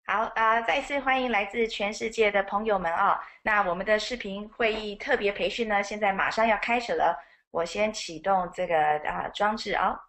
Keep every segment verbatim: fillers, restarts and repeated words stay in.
好啊、呃再次欢迎来自全世界的朋友们啊！那我们的视频会议特别培训呢，现在马上要开始了。我先启动这个啊装置啊。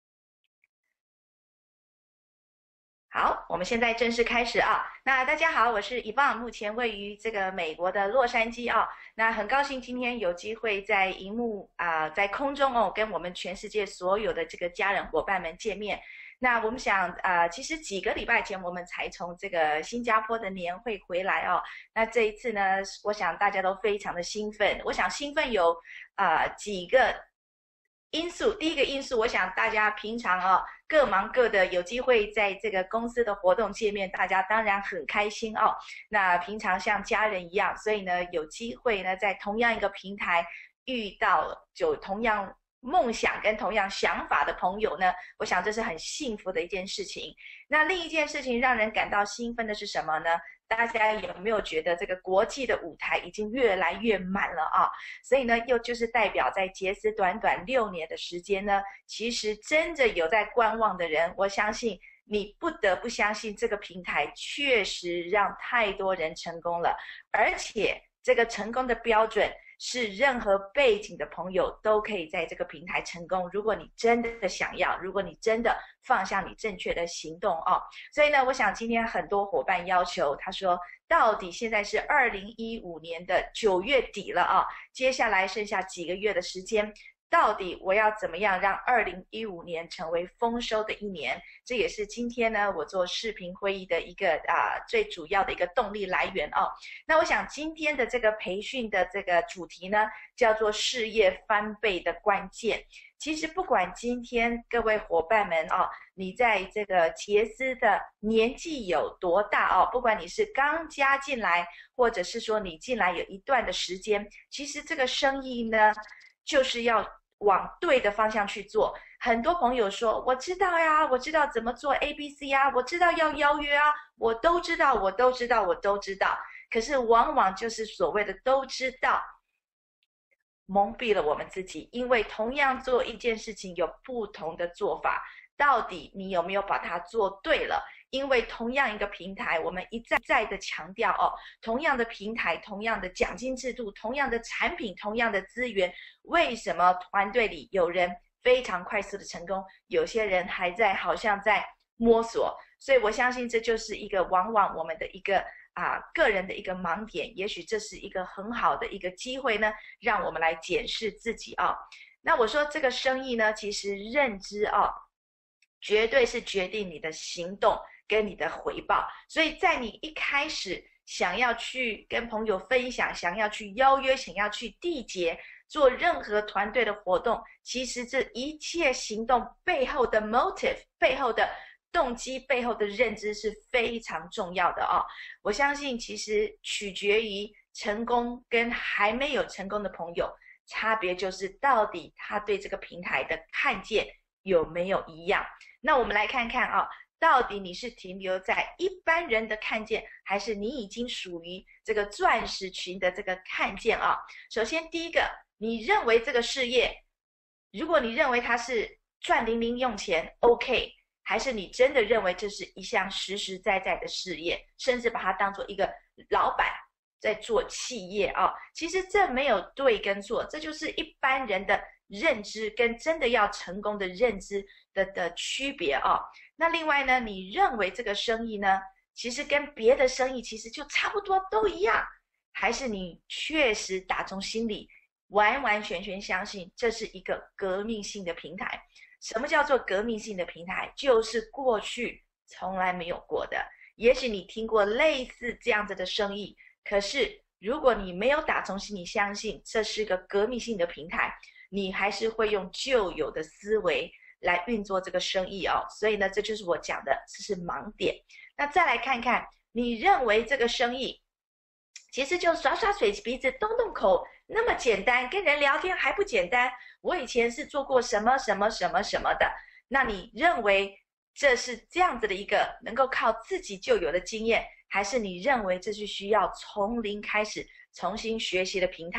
好，我们现在正式开始啊。那大家好，我是伊棒，目前位于这个美国的洛杉矶啊。那很高兴今天有机会在荧幕啊、在空中哦，跟我们全世界所有的这个家人伙伴们见面。那我们想啊、呃其实几个礼拜前我们才从这个新加坡的年会回来哦。那这一次呢，我想大家都非常的兴奋。我想兴奋有啊、呃几个因素。第一个因素，我想大家平常哦各忙各的，有机会在这个公司的活动见面，大家当然很开心哦。那平常像家人一样，所以呢有机会呢在同样一个平台遇到有同样梦想跟同样想法的朋友呢，我想这是很幸福的一件事情。那另一件事情让人感到兴奋的是什么呢？大家有没有觉得这个国际的舞台已经越来越满了啊？所以呢，又就是代表在杰斯短短六年的时间呢，其实真的有在观望的人，我相信你不得不相信这个平台确实让太多人成功了，而且这个成功的标准是任何背景的朋友都可以在这个平台成功。如果你真的想要，如果你真的放下你正确的行动哦，所以呢，我想今天很多伙伴要求，他说，到底现在是二零一五年的九月底了啊，接下来剩下几个月的时间。到底我要怎么样让二零一五年成为丰收的一年？这也是今天呢我做视频会议的一个啊、最主要的一个动力来源哦。那我想今天的这个培训的这个主题呢，叫做事业翻倍的关键。其实不管今天各位伙伴们哦，你在这个杰斯的年纪有多大哦，不管你是刚加进来，或者是说你进来有一段的时间，其实这个生意呢，就是要往对的方向去做。很多朋友说，我知道呀，我知道怎么做 A B C 呀，我知道要邀约啊，我都知道，我都知道，我都知道。可是往往就是所谓的都知道，蒙蔽了我们自己，因为同样做一件事情有不同的做法，到底你有没有把它做对了？因为同样一个平台，我们一再再的强调哦，同样的平台，同样的奖金制度，同样的产品，同样的资源，为什么团队里有人非常快速的成功，有些人还在好像在摸索？所以我相信这就是一个往往我们的一个啊个人的一个盲点，也许这是一个很好的一个机会呢，让我们来检视自己啊。那我说这个生意呢，其实认知啊，绝对是决定你的行动跟你的回报。所以在你一开始想要去跟朋友分享，想要去邀约，想要去缔结，做任何团队的活动，其实这一切行动背后的 motive， 背后的动机，背后的认知是非常重要的哦。我相信其实取决于成功跟还没有成功的朋友，差别就是到底他对这个平台的看见有没有一样。那我们来看看啊，到底你是停留在一般人的看见，还是你已经属于这个钻石群的这个看见啊？首先第一个，你认为这个事业，如果你认为它是赚零零用钱 OK， 还是你真的认为这是一项实实在在的事业，甚至把它当做一个老板在做企业啊？其实这没有对跟错，这就是一般人的认知跟真的要成功的认知的的区别啊。那另外呢，你认为这个生意呢，其实跟别的生意其实就差不多都一样，还是你确实打从心里完完全全相信这是一个革命性的平台？什么叫做革命性的平台？就是过去从来没有过的。也许你听过类似这样子的生意，可是如果你没有打从心里相信这是个革命性的平台，你还是会用旧有的思维来运作这个生意哦。所以呢，这就是我讲的，这是盲点。那再来看看，你认为这个生意其实就耍耍水鼻子动动口那么简单，跟人聊天还不简单？我以前是做过什么什么什么什么的。那你认为这是这样子的一个能够靠自己就有的经验，还是你认为这是需要从零开始重新学习的平台？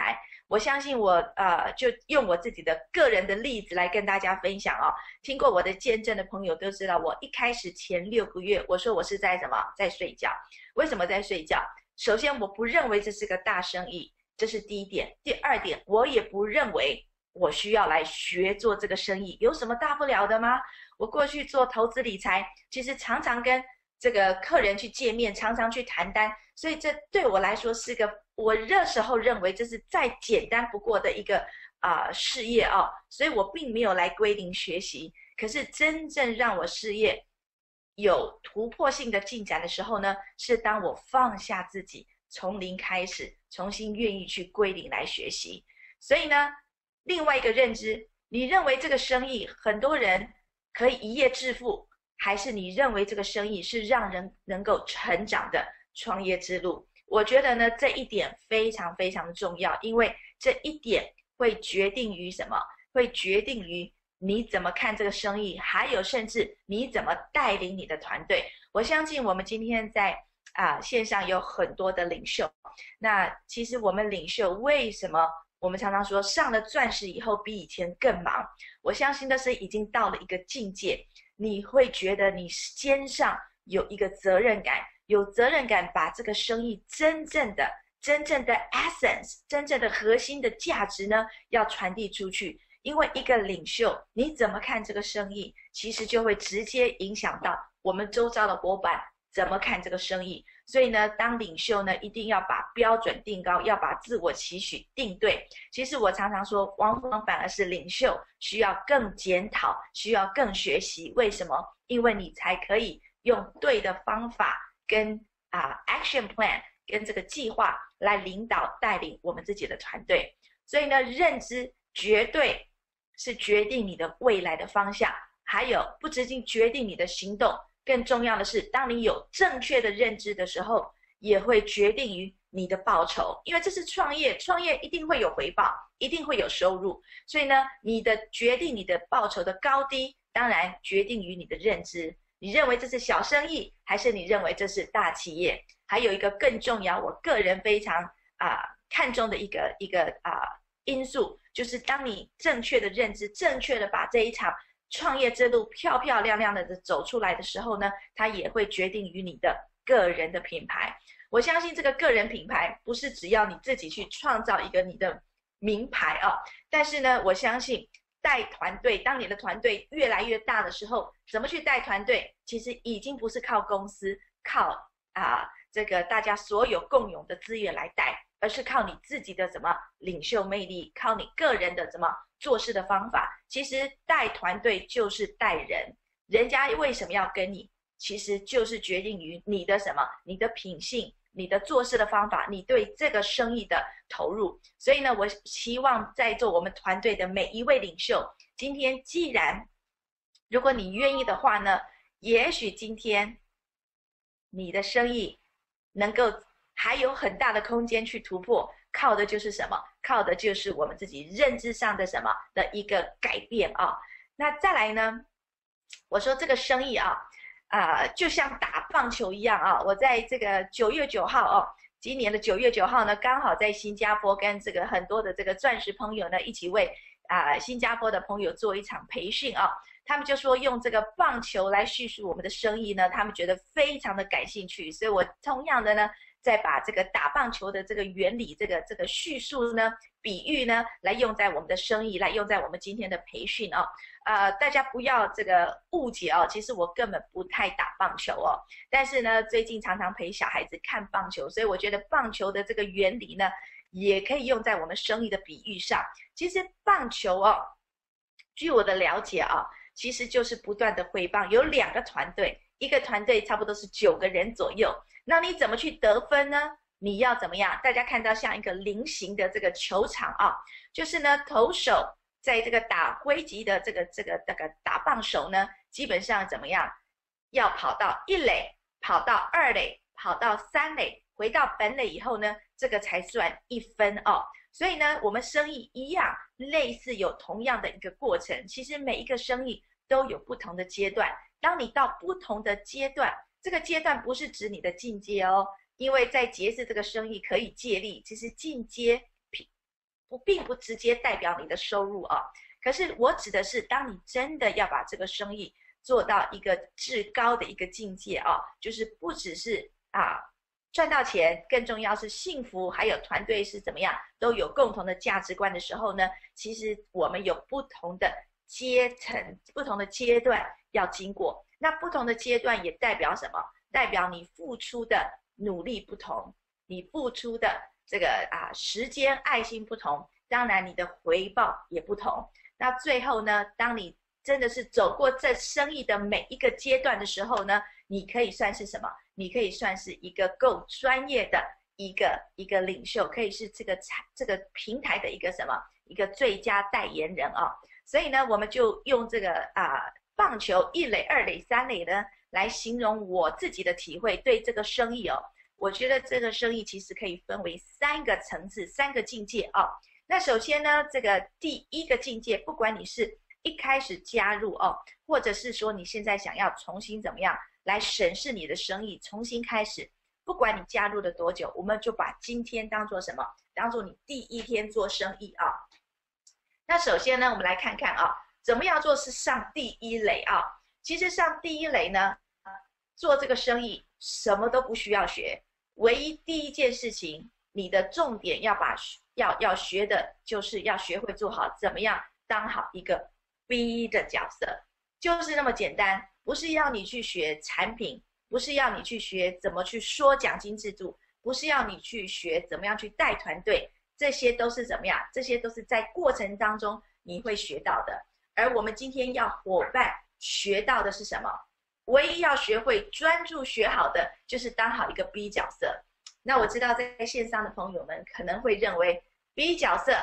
我相信我呃，就用我自己的个人的例子来跟大家分享哦。听过我的见证的朋友都知道，我一开始前六个月，我说我是在什么，在睡觉。为什么在睡觉？首先，我不认为这是个大生意，这是第一点。第二点，我也不认为我需要来学做这个生意，有什么大不了的吗？我过去做投资理财，其实常常跟这个客人去见面，常常去谈单，所以这对我来说是个，我那时候认为这是再简单不过的一个啊、呃、事业哦，所以我并没有来归零学习。可是真正让我事业有突破性的进展的时候呢，是当我放下自己，从零开始，重新愿意去归零来学习。所以呢，另外一个认知，你认为这个生意很多人可以一夜致富，还是你认为这个生意是让人能够成长的创业之路？我觉得呢，这一点非常非常的重要，因为这一点会决定于什么？会决定于你怎么看这个生意，还有甚至你怎么带领你的团队。我相信我们今天在啊线上有很多的领袖，那其实我们领袖为什么我们常常说上了钻石以后比以前更忙？我相信那是已经到了一个境界，你会觉得你肩上有一个责任感，有责任感把这个生意真正的、真正的 essence、真正的核心的价值呢，要传递出去。因为一个领袖，你怎么看这个生意，其实就会直接影响到我们周遭的伙伴怎么看这个生意。所以呢，当领袖呢，一定要把标准定高，要把自我期许定对。其实我常常说，往往反而是领袖需要更检讨，需要更学习。为什么？因为你才可以用对的方法跟啊、uh, action plan 跟这个计划来领导带领我们自己的团队。所以呢，认知绝对是决定你的未来的方向，还有不只仅决定你的行动，更重要的是，当你有正确的认知的时候，也会决定于你的报酬。因为这是创业，创业一定会有回报，一定会有收入。所以呢，你的决定你的报酬的高低，当然决定于你的认知。你认为这是小生意，还是你认为这是大企业？还有一个更重要，我个人非常啊、呃、看重的一个一个啊、呃、因素，就是当你正确的认知，正确的把这一场创业之路漂漂亮亮的走出来的时候呢，它也会决定于你的个人的品牌。我相信这个个人品牌不是只要你自己去创造一个你的名牌啊，但是呢，我相信带团队，当你的团队越来越大的时候，怎么去带团队，其实已经不是靠公司，靠啊、呃、这个大家所有共有的资源来带，而是靠你自己的什么领袖魅力，靠你个人的什么做事的方法。其实带团队就是带人，人家为什么要跟你，其实就是决定于你的什么，你的品性，你的做事的方法，你对这个生意的投入。所以呢，我希望在座我们团队的每一位领袖，今天既然如果你愿意的话呢，也许今天你的生意能够还有很大的空间去突破，靠的就是什么？靠的就是我们自己认知上的什么的一个改变啊。那再来呢，我说这个生意啊，啊、呃，就像打棒球一样啊。我在这个九月九号哦，今年的九月九号呢，刚好在新加坡跟这个很多的这个钻石朋友呢，一起为啊、呃、新加坡的朋友做一场培训啊。他们就说用这个棒球来叙述我们的生意呢，他们觉得非常的感兴趣，所以我同样的呢，再把这个打棒球的这个原理、这个这个叙述呢、比喻呢，来用在我们的生意，来用在我们今天的培训哦。呃，大家不要这个误解哦，其实我根本不太打棒球哦，但是呢，最近常常陪小孩子看棒球，所以我觉得棒球的这个原理呢，也可以用在我们生意的比喻上。其实棒球哦，据我的了解啊。其实就是不断的挥棒，有两个团队，一个团队差不多是九个人左右。那你怎么去得分呢？你要怎么样？大家看到像一个菱形的这个球场啊，就是呢，投手在这个打挥击的这个这个这个打棒手呢，基本上怎么样？要跑到一垒，跑到二垒，跑到三垒，回到本垒以后呢，这个才算一分哦。所以呢，我们生意一样，类似有同样的一个过程。其实每一个生意都有不同的阶段。当你到不同的阶段，这个阶段不是指你的进阶哦，因为在结识这个生意可以借力，其实进阶不并不直接代表你的收入啊。可是我指的是，当你真的要把这个生意做到一个至高的一个境界啊，就是不只是啊赚到钱，更重要是幸福，还有团队是怎么样，都有共同的价值观的时候呢，其实我们有不同的阶层、不同的阶段要经过。那不同的阶段也代表什么？代表你付出的努力不同，你付出的这个啊时间、爱心不同，当然你的回报也不同。那最后呢，当你真的是走过这生意的每一个阶段的时候呢，你可以算是什么？你可以算是一个够专业的一个一个领袖，可以是这个这个平台的一个什么？一个最佳代言人啊。所以呢，我们就用这个啊棒球一垒、二垒、三垒呢来形容我自己的体会，对这个生意哦，我觉得这个生意其实可以分为三个层次、三个境界啊。那首先呢，这个第一个境界，不管你是一开始加入哦，或者是说你现在想要重新怎么样来审视你的生意，重新开始，不管你加入了多久，我们就把今天当做什么？当做你第一天做生意啊。那首先呢，我们来看看啊，怎么样做是上第一垒啊？其实上第一垒呢，做这个生意什么都不需要学，唯一第一件事情，你的重点要把要要学的就是要学会做好怎么样当好一个 B 的角色，就是那么简单。不是要你去学产品，不是要你去学怎么去说奖金制度，不是要你去学怎么样去带团队，这些都是怎么样？这些都是在过程当中你会学到的。而我们今天要伙伴学到的是什么？唯一要学会专注学好的，就是当好一个 B 角色。那我知道在线上的朋友们可能会认为 B 角色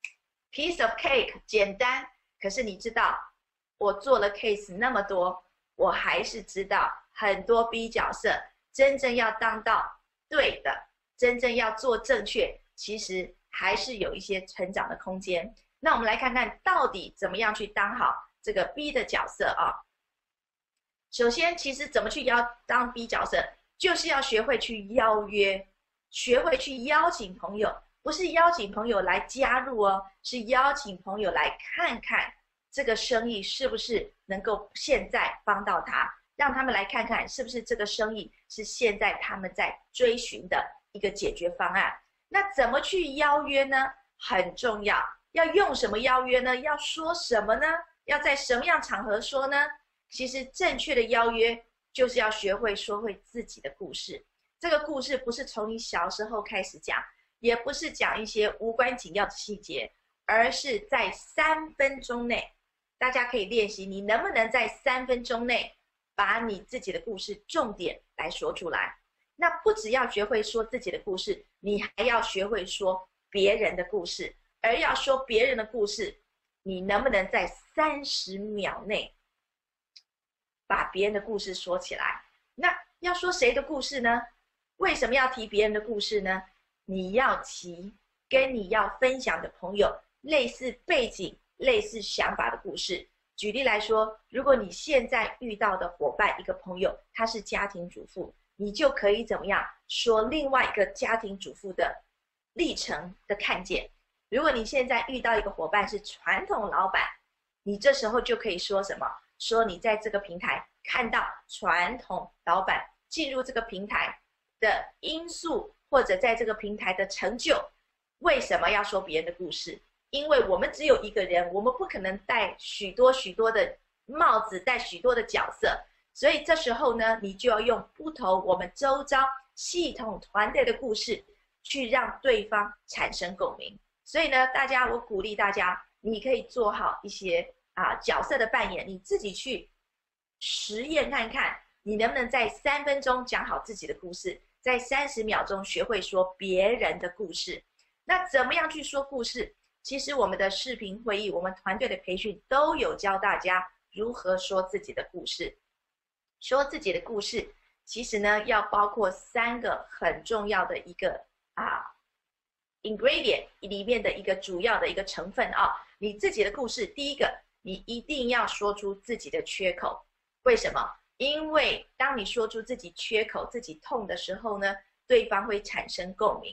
piece of cake 简单，可是你知道我做了 case 那么多，我还是知道很多 B 角色真正要当到对的，真正要做正确，其实还是有一些成长的空间。那我们来看看到底怎么样去当好这个 B 的角色啊。首先其实怎么去邀当 B 角色，就是要学会去邀约，学会去邀请朋友，不是邀请朋友来加入哦，是邀请朋友来看看这个生意是不是能够现在帮到他，让他们来看看是不是这个生意是现在他们在追寻的一个解决方案。那怎么去邀约呢？很重要，要用什么邀约呢？要说什么呢？要在什么样场合说呢？其实正确的邀约就是要学会说会自己的故事。这个故事不是从你小时候开始讲，也不是讲一些无关紧要的细节，而是在三分钟内，大家可以练习，你能不能在三分钟内把你自己的故事重点来说出来。那不只要学会说自己的故事，你还要学会说别人的故事。而要说别人的故事，你能不能在三十秒内把别人的故事说起来？那要说谁的故事呢？为什么要提别人的故事呢？你要提跟你要分享的朋友类似背景、类似想法的故事。举例来说，如果你现在遇到的伙伴一个朋友，他是家庭主妇，你就可以怎么样说另外一个家庭主妇的历程的看见。如果你现在遇到一个伙伴是传统老板，你这时候就可以说什么？说你在这个平台看到传统老板进入这个平台的因素，或者在这个平台的成就。为什么要说别人的故事？因为我们只有一个人，我们不可能戴许多许多的帽子，戴许多的角色，所以这时候呢，你就要用不同我们周遭系统团队的故事，去让对方产生共鸣。所以呢，大家，我鼓励大家，你可以做好一些啊角色的扮演，你自己去实验看看，你能不能在三分钟讲好自己的故事，在三十秒钟学会说别人的故事。那怎么样去说故事？其实我们的视频会议，我们团队的培训都有教大家如何说自己的故事。说自己的故事，其实呢要包括三个很重要的一个啊 ingredient 里面的一个主要的一个成分啊。你自己的故事，第一个，你一定要说出自己的缺口。为什么？因为当你说出自己缺口、自己痛的时候呢，对方会产生共鸣。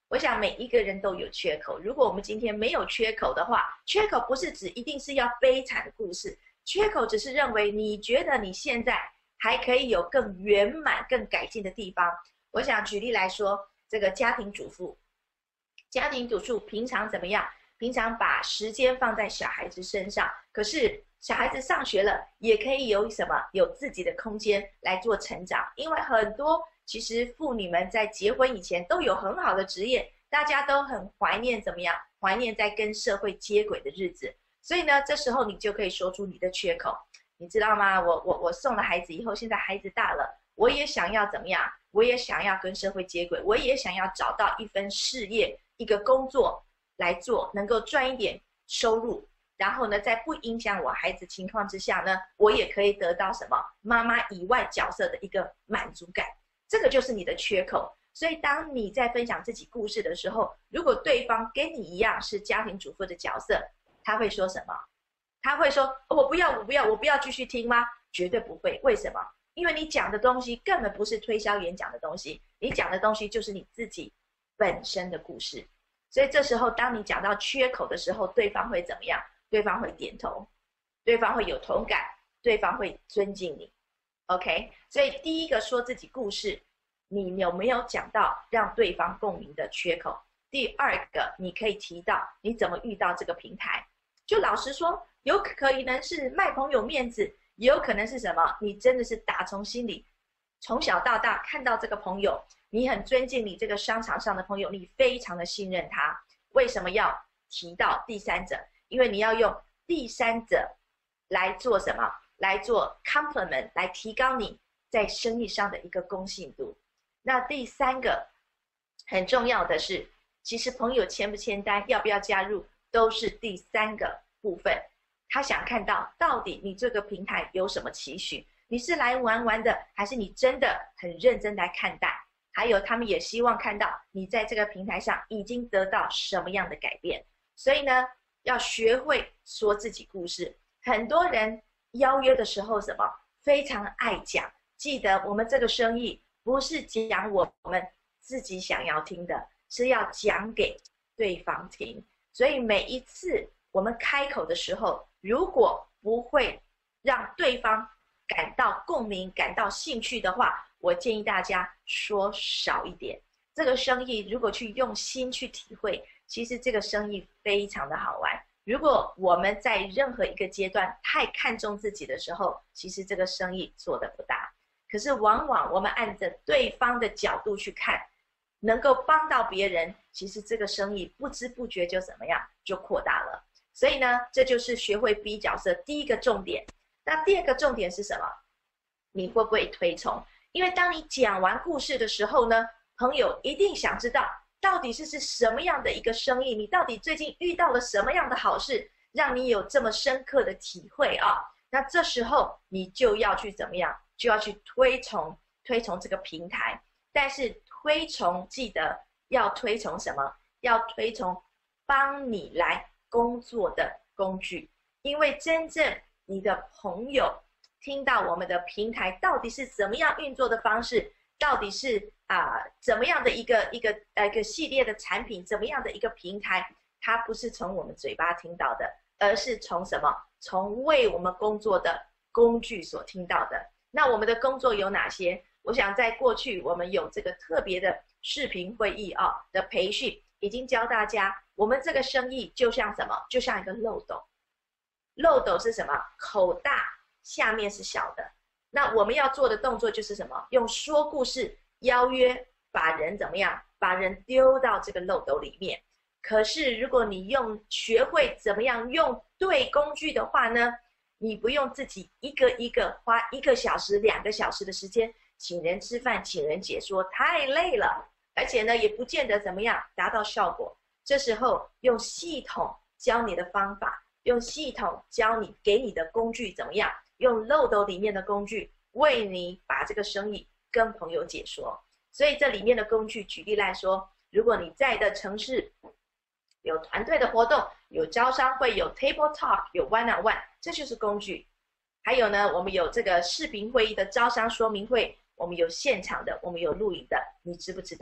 我想每一个人都有缺口，如果我们今天没有缺口的话，缺口不是指一定是要悲惨的故事，缺口只是认为你觉得你现在还可以有更圆满、更改进的地方。我想举例来说，这个家庭主妇，家庭主妇平常怎么样？平常把时间放在小孩子身上，可是小孩子上学了，也可以有什么？有自己的空间来做成长。因为很多其实妇女们在结婚以前都有很好的职业，大家都很怀念怎么样？怀念在跟社会接轨的日子。所以呢，这时候你就可以说出你的缺口，你知道吗？我我我送了孩子以后，现在孩子大了，我也想要怎么样？我也想要跟社会接轨，我也想要找到一份事业，一个工作来做，能够赚一点收入。然后呢，在不影响我孩子情况之下呢，我也可以得到什么妈妈以外角色的一个满足感。这个就是你的缺口。所以当你在分享自己故事的时候，如果对方跟你一样是家庭主妇的角色，他会说什么？他会说、哦、我不要我不要我不要继续听吗？绝对不会。为什么？因为你讲的东西根本不是推销演讲的东西，你讲的东西就是你自己本身的故事。所以这时候当你讲到缺口的时候，对方会怎么样？对方会点头，对方会有同感，对方会尊敬你。 OK， 所以第一个说自己故事，你有没有讲到让对方共鸣的缺口？第二个，你可以提到你怎么遇到这个平台。就老实说，有可能是卖朋友面子，也有可能是什么？你真的是打从心里，从小到大看到这个朋友，你很尊敬你这个商场上的朋友，你非常的信任他。为什么要提到第三者？因为你要用第三者来做什么？来做 compliment， 来提高你在生意上的一个公信度。那第三个很重要的是，其实朋友签不签单，要不要加入，都是第三个部分。他想看到到底你这个平台有什么期许，你是来玩玩的，还是你真的很认真来看待？还有他们也希望看到你在这个平台上已经得到什么样的改变。所以呢，要学会说自己故事。很多人邀约的时候什么非常爱讲，记得我们这个生意不是讲我们自己想要听的，是要讲给对方听。所以每一次我们开口的时候，如果不会让对方感到共鸣、感到兴趣的话，我建议大家说少一点。这个生意如果去用心去体会，其实这个生意非常的好玩。如果我们在任何一个阶段太看重自己的时候，其实这个生意做得不大。可是往往我们按着对方的角度去看，能够帮到别人，其实这个生意不知不觉就怎么样，就扩大了。所以呢，这就是学会 B 角色第一个重点。那第二个重点是什么？你会不会推崇？因为当你讲完故事的时候呢，朋友一定想知道到底是是什么样的一个生意，你到底最近遇到了什么样的好事，让你有这么深刻的体会啊？那这时候你就要去怎么样？就要去推崇推崇这个平台。但是推崇记得要推崇什么？要推崇帮你来工作的工具。因为真正你的朋友听到我们的平台到底是怎么样运作的方式，到底是啊、呃、怎么样的一个一个呃一个系列的产品，怎么样的一个平台，它不是从我们嘴巴听到的，而是从什么？从为我们工作的工具所听到的。那我们的工作有哪些？我想在过去我们有这个特别的视频会议啊的培训，已经教大家，我们这个生意就像什么？就像一个漏斗。漏斗是什么？口大，下面是小的。那我们要做的动作就是什么？用说故事邀约，把人怎么样？把人丢到这个漏斗里面。可是如果你用学会怎么样用对工具的话呢，你不用自己一个一个花一个小时、两个小时的时间请人吃饭、请人解说，太累了，而且呢也不见得怎么样达到效果。这时候用系统教你的方法，用系统教你给你的工具怎么样？用漏斗里面的工具为你把这个生意跟朋友解说。所以这里面的工具，举例来说，如果你在的城市有团队的活动，有招商会，有 table talk， 有 one on one， 这就是工具。还有呢，我们有这个视频会议的招商说明会，我们有现场的，我们有录影的，你知不知道？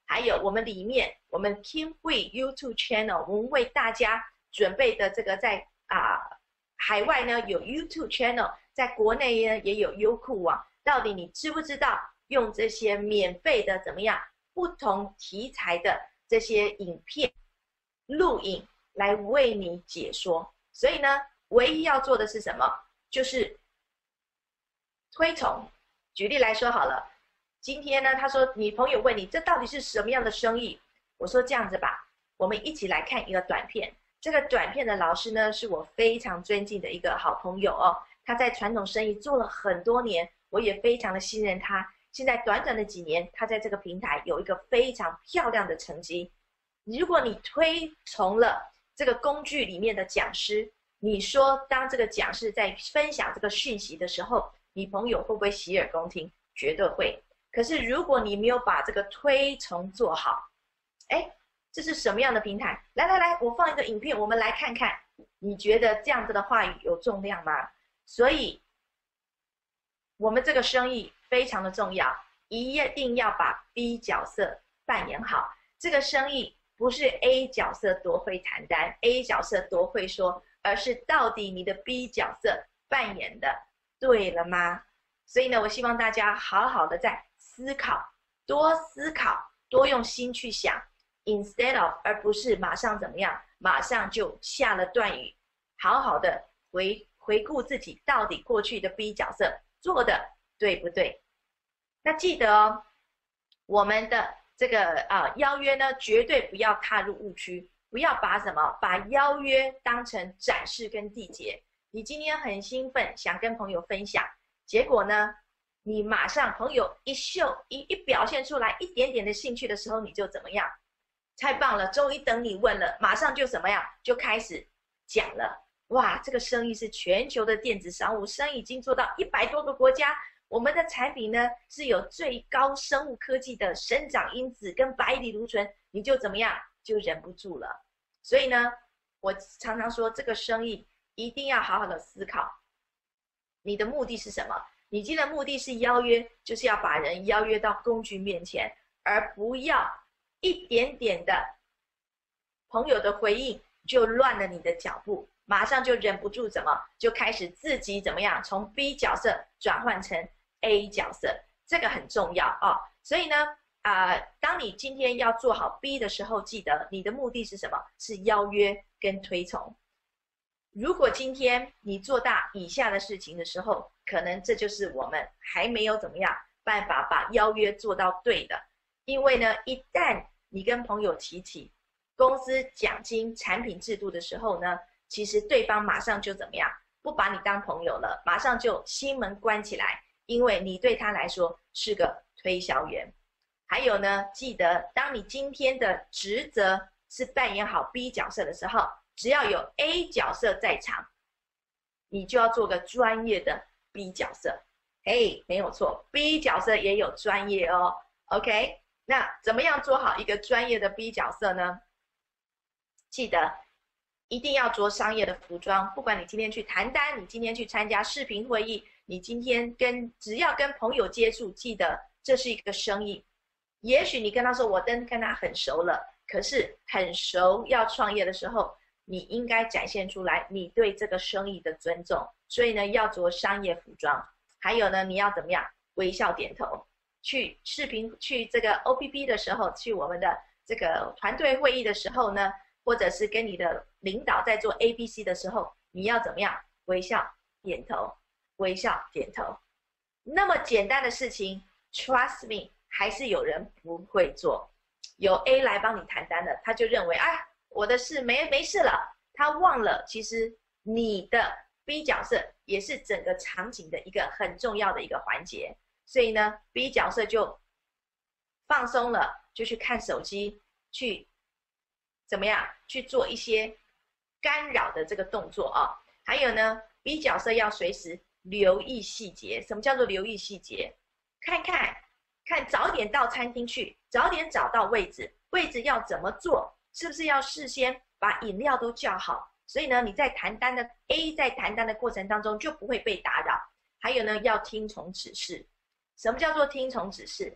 还有我们里面我们 Kimhui YouTube channel， 我们为大家准备的这个在啊、呃、海外呢有 YouTube channel， 在国内呢也有优酷网。到底你知不知道用这些免费的怎么样不同题材的这些影片录影来为你解说？所以呢，唯一要做的是什么？就是推崇。举例来说好了，今天呢，他说你朋友问你这到底是什么样的生意？我说这样子吧，我们一起来看一个短片。这个短片的老师呢，是我非常尊敬的一个好朋友哦。他在传统生意做了很多年，我也非常的信任他。现在短短的几年，他在这个平台有一个非常漂亮的成绩。如果你推崇了这个工具里面的讲师，你说当这个讲师在分享这个讯息的时候，你朋友会不会洗耳恭听？绝对会。可是如果你没有把这个推崇做好，哎，这是什么样的平台？来来来，我放一个影片，我们来看看，你觉得这样子的话语有重量吗？所以我们这个生意非常的重要，一定要把 B 角色扮演好。这个生意不是 A 角色多会谈单， A 角色多会说，而是到底你的 B 角色扮演的对了吗？所以呢，我希望大家好好的在思考，多思考，多用心去想 ，instead of 而不是马上怎么样，马上就下了断语，好好的回回顾自己到底过去的 B 角色做的对不对？那记得哦，我们的这个啊邀约呢，绝对不要踏入误区，不要把什么把邀约当成展示跟缔结。你今天很兴奋，想跟朋友分享，结果呢，你马上朋友一秀一一表现出来一点点的兴趣的时候，你就怎么样？太棒了，终于等你问了，马上就怎么样？就开始讲了。哇，这个生意是全球的电子商务，生意已经做到一百多个国家。我们的产品呢是有最高生物科技的生长因子跟白藜芦醇，你就怎么样？就忍不住了。所以呢，我常常说这个生意一定要好好的思考，你的目的是什么？你今天的目的是邀约，就是要把人邀约到工具面前，而不要一点点的朋友的回应就乱了你的脚步，马上就忍不住怎么就开始自己怎么样从 B 角色转换成 A 角色，这个很重要啊、哦。所以呢，啊、呃，当你今天要做好 B 的时候，记得你的目的是什么？是邀约跟推崇。如果今天你做大以下的事情的时候，可能这就是我们还没有怎么样办法把邀约做到对的。因为呢，一旦你跟朋友提起公司奖金产品制度的时候呢，其实对方马上就怎么样，不把你当朋友了，马上就心门关起来，因为你对他来说是个推销员。还有呢，记得当你今天的职责是扮演好 B 角色的时候，只要有 A 角色在场，你就要做个专业的 B 角色。嘿，没有错， B 角色也有专业哦。 OK， 那怎么样做好一个专业的 B 角色呢？记得一定要着商业的服装，不管你今天去谈单，你今天去参加视频会议，你今天跟只要跟朋友接触，记得这是一个生意。也许你跟他说我跟跟他很熟了，可是很熟要创业的时候，你应该展现出来你对这个生意的尊重。所以呢，要着商业服装。还有呢，你要怎么样？微笑点头。去视频去这个 O P P 的时候，去我们的这个团队会议的时候呢，或者是跟你的领导在做 A B C 的时候，你要怎么样？微笑点头，微笑点头。那么简单的事情 ，Trust me， 还是有人不会做。有 A 来帮你谈单的，他就认为，哎，我的事没没事了，他忘了其实你的 B 角色也是整个场景的一个很重要的一个环节。所以呢 ，B 角色就放松了，就去看手机，去怎么样去做一些干扰的这个动作啊。还有呢 ，B 角色要随时留意细节。什么叫做留意细节？看看看早点到餐厅去，早点找到位置，位置要怎么做？是不是要事先把饮料都叫好？所以呢，你在谈单的 A 在谈单的过程当中就不会被打扰。还有呢，要听从指示。什么叫做听从指示？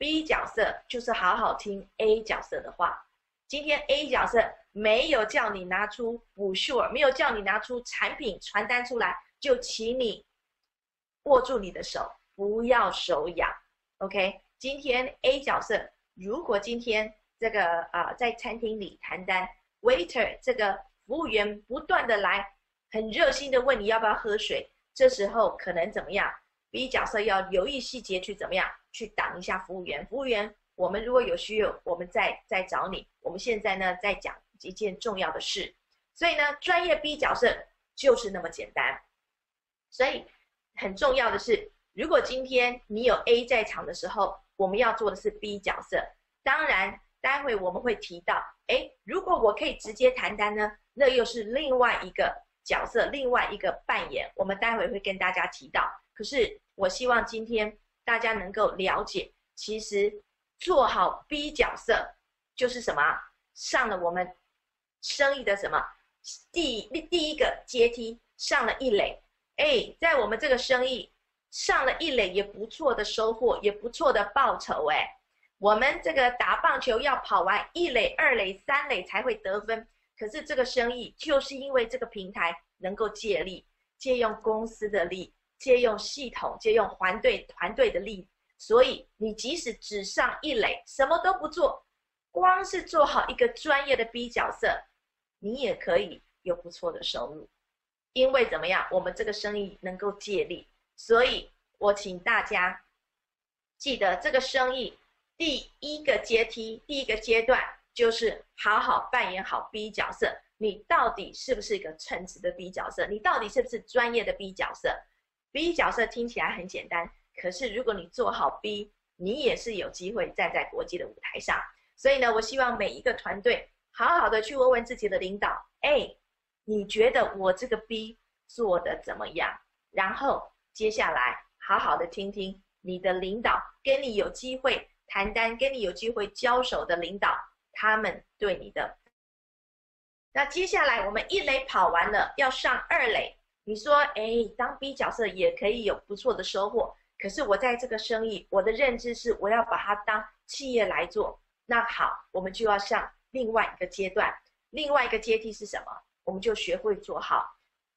B 角色就是好好听 A 角色的话。今天 A 角色没有叫你拿出补sure，没有叫你拿出产品传单出来，就请你握住你的手，不要手痒。OK， 今天 A 角色，如果今天这个啊、呃、在餐厅里谈单 ，waiter 这个服务员不断的来，很热心的问你要不要喝水，这时候可能怎么样 ？B 角色要留意细节去怎么样去挡一下服务员，服务员。我们如果有需要，我们再再找你。我们现在呢，在讲一件重要的事，所以呢，专业 B 角色就是那么简单。所以很重要的是，如果今天你有 A 在场的时候，我们要做的是 B 角色。当然，待会我们会提到，哎，如果我可以直接谈单呢，那又是另外一个角色，另外一个扮演。我们待会会跟大家提到。可是我希望今天大家能够了解，其实做好 B 角色就是什么？上了我们生意的什么第第一个阶梯，上了一垒。哎，在我们这个生意上了一垒也不错的收获，也不错的报酬。哎，我们这个打棒球要跑完一垒、二垒、三垒才会得分，可是这个生意就是因为这个平台能够借力，借用公司的力，借用系统，借用团队团队的力。所以你即使只上一垒，什么都不做，光是做好一个专业的 B 角色，你也可以有不错的收入。因为怎么样，我们这个生意能够借力，所以我请大家记得这个生意第一个阶梯，第一个阶段就是好好扮演好 B 角色。你到底是不是一个称职的 B 角色？你到底是不是专业的 B 角色？ B 角色听起来很简单，可是如果你做好 B， 你也是有机会站在国际的舞台上。所以呢，我希望每一个团队好好的去问问自己的领导，哎，你觉得我这个 B 做的怎么样？然后接下来好好的听听你的领导跟你有机会谈单，跟你有机会交手的领导，他们对你的。那接下来我们一垒跑完了，要上二垒。你说，哎，当 B 角色也可以有不错的收获，可是我在这个生意，我的认知是我要把它当企业来做。那好，我们就要上另外一个阶段，另外一个阶梯是什么？我们就学会做好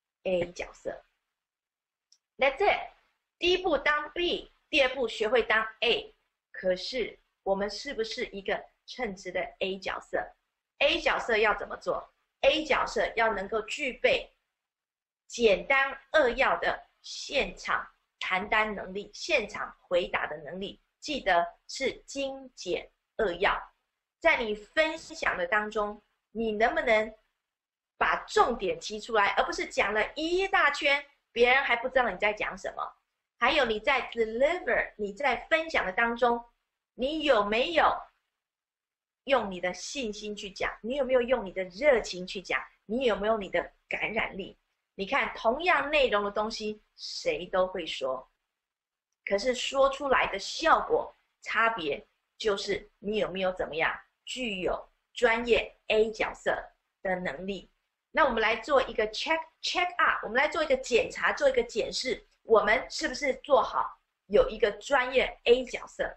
A 角色。That's it。第一步当 B， 第二步学会当 A。可是我们是不是一个称职的 A 角色 ？A 角色要怎么做 ？A 角色要能够具备简单扼要的现场谈单能力，现场回答的能力。记得是精简扼要。在你分享的当中，你能不能把重点提出来，而不是讲了一大圈，别人还不知道你在讲什么。还有你在 deliver， 你在分享的当中，你有没有用你的信心去讲？你有没有用你的热情去讲？你有没有你的感染力？你看，同样内容的东西，谁都会说，可是说出来的效果差别，就是你有没有怎么样具有专业 A 角色的能力。那我们来做一个 check check up， 我们来做一个检查，做一个检视，我们是不是做好有一个专业 A 角色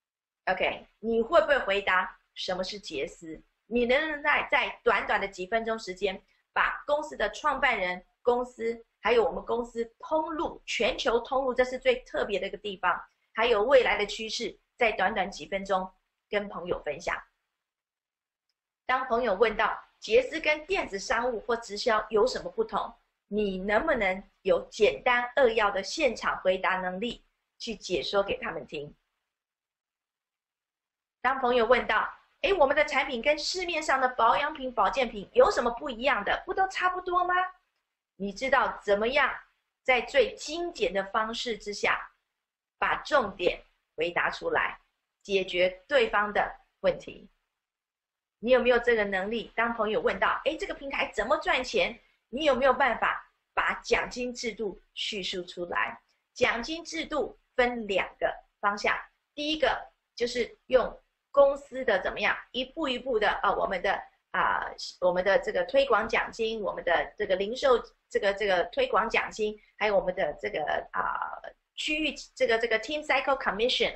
？OK， 你会不会回答什么是杰斯？你能不能在在短短的几分钟时间，把公司的创办人、公司还有我们公司通路、全球通路，这是最特别的一个地方，还有未来的趋势，在短短几分钟跟朋友分享。当朋友问到杰斯跟电子商务或直销有什么不同，你能不能有简单扼要的现场回答能力去解说给他们听？当朋友问到，哎，我们的产品跟市面上的保养品、保健品有什么不一样的？不都差不多吗？你知道怎么样在最精简的方式之下，把重点回答出来，解决对方的问题？你有没有这个能力？当朋友问到，哎，这个平台怎么赚钱？你有没有办法把奖金制度叙述出来？奖金制度分两个方向，第一个就是用公司的怎么样，一步一步的啊、呃，我们的啊、呃，我们的这个推广奖金，我们的这个零售这个这个推广奖金，还有我们的这个啊、呃、区域这个这个 Team Cycle Commission 啊、哦，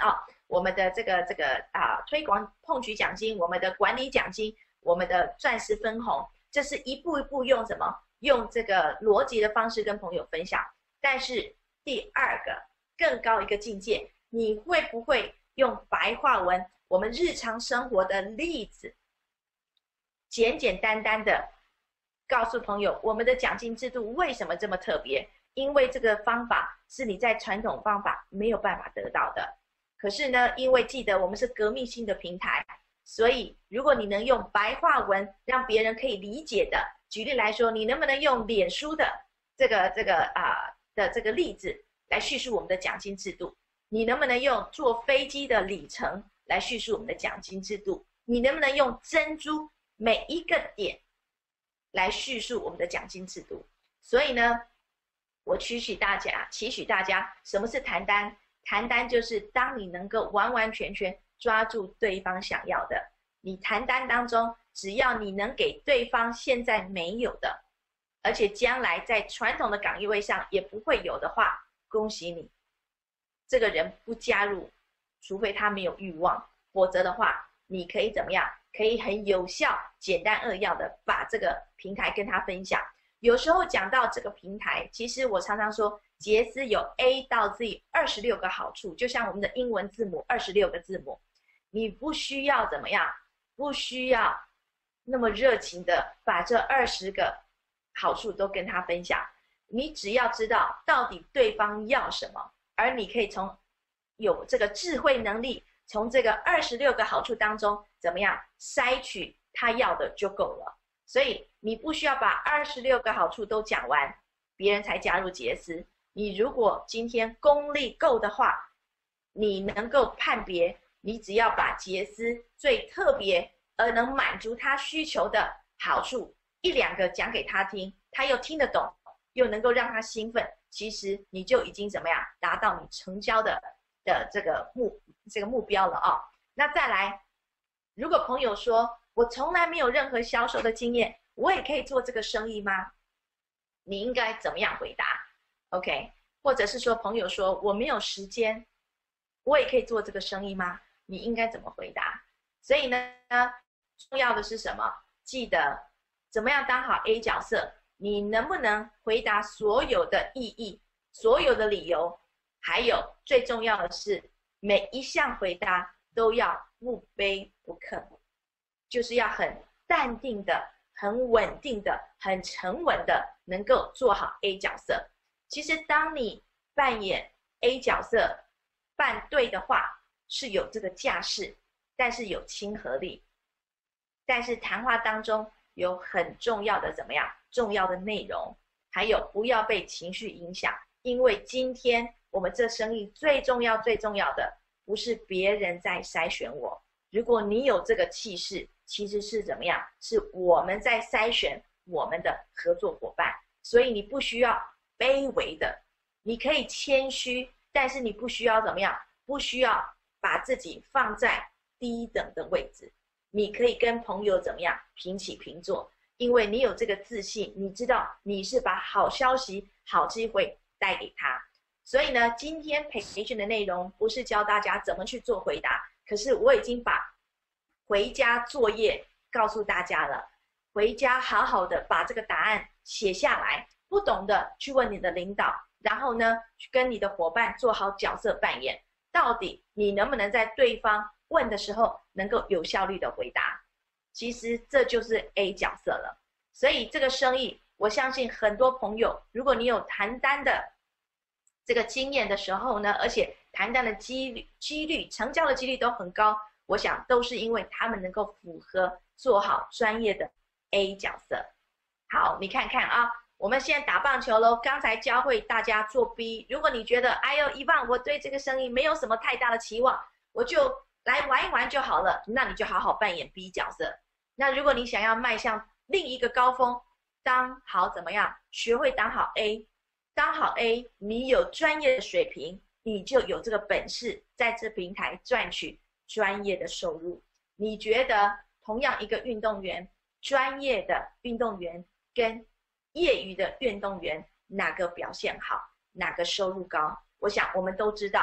我们的这个这个啊推广碰举奖金，我们的管理奖金，我们的钻石分红，这是一步一步用什么？用这个逻辑的方式跟朋友分享。但是第二个更高一个境界，你会不会用白话文，我们日常生活的例子，简简单单的告诉朋友，我们的奖金制度为什么这么特别？因为这个方法是你在传统方法没有办法得到的。可是呢，因为记得我们是革命性的平台，所以如果你能用白话文让别人可以理解的，举例来说，你能不能用脸书的这个这个啊、呃、的这个例子来叙述我们的奖金制度？你能不能用坐飞机的里程来叙述我们的奖金制度？你能不能用珍珠每一个点来叙述我们的奖金制度？所以呢，我期许大家，期许大家，什么是谈单？谈单就是当你能够完完全全抓住对方想要的，你谈单当中，只要你能给对方现在没有的，而且将来在传统的岗位上也不会有的话，恭喜你，这个人不加入，除非他没有欲望，否则的话，你可以怎么样？可以很有效、简单扼要的把这个平台跟他分享。有时候讲到这个平台，其实我常常说，杰斯有 A 到 Z 二十六个好处，就像我们的英文字母二十六个字母，你不需要怎么样，不需要那么热情的把这二十个好处都跟他分享，你只要知道到底对方要什么，而你可以从有这个智慧能力，从这个二十六个好处当中怎么样筛取他要的就够了。所以你不需要把二十六个好处都讲完，别人才加入杰斯。你如果今天功力够的话，你能够判别，你只要把杰斯最特别而能满足他需求的好处一两个讲给他听，他又听得懂，又能够让他兴奋，其实你就已经怎么样达到你成交的的这个目这个目标了啊。那再来，如果朋友说我从来没有任何销售的经验，我也可以做这个生意吗？你应该怎么样回答 ？OK， 或者是说朋友说我没有时间，我也可以做这个生意吗？你应该怎么回答？所以呢，重要的是什么？记得怎么样当好 A 角色，你能不能回答所有的意义、所有的理由，还有最重要的是每一项回答都要不卑不亢。就是要很淡定的、很稳定的、很沉稳的，能够做好 A 角色。其实，当你扮演 A 角色扮对的话，是有这个架势，但是有亲和力。但是谈话当中有很重要的怎么样？重要的内容，还有不要被情绪影响。因为今天我们这生意最重要、最重要的，不是别人在筛选我。如果你有这个气势，其实是怎么样？是我们在筛选我们的合作伙伴，所以你不需要卑微的，你可以谦虚，但是你不需要怎么样？不需要把自己放在低等的位置，你可以跟朋友怎么样平起平坐，因为你有这个自信，你知道你是把好消息、好机会带给他。所以呢，今天培训的内容不是教大家怎么去做回答，可是我已经把回家作业告诉大家了，回家好好的把这个答案写下来，不懂的去问你的领导，然后呢，去跟你的伙伴做好角色扮演，到底你能不能在对方问的时候能够有效率的回答？其实这就是 A 角色了。所以这个生意，我相信很多朋友，如果你有谈单的这个经验的时候呢，而且谈单的几率、几率、成交的几率都很高，我想都是因为他们能够符合做好专业的 A 角色。好，你看看啊，我们现在打棒球咯，刚才教会大家做 B。如果你觉得，哎呦，一棒，我对这个生意没有什么太大的期望，我就来玩一玩就好了，那你就好好扮演 B 角色。那如果你想要迈向另一个高峰，当好怎么样？学会当好 A， 当好 A， 你有专业的水平，你就有这个本事在这平台赚取专业的收入。你觉得同样一个运动员，专业的运动员跟业余的运动员哪个表现好，哪个收入高？我想我们都知道，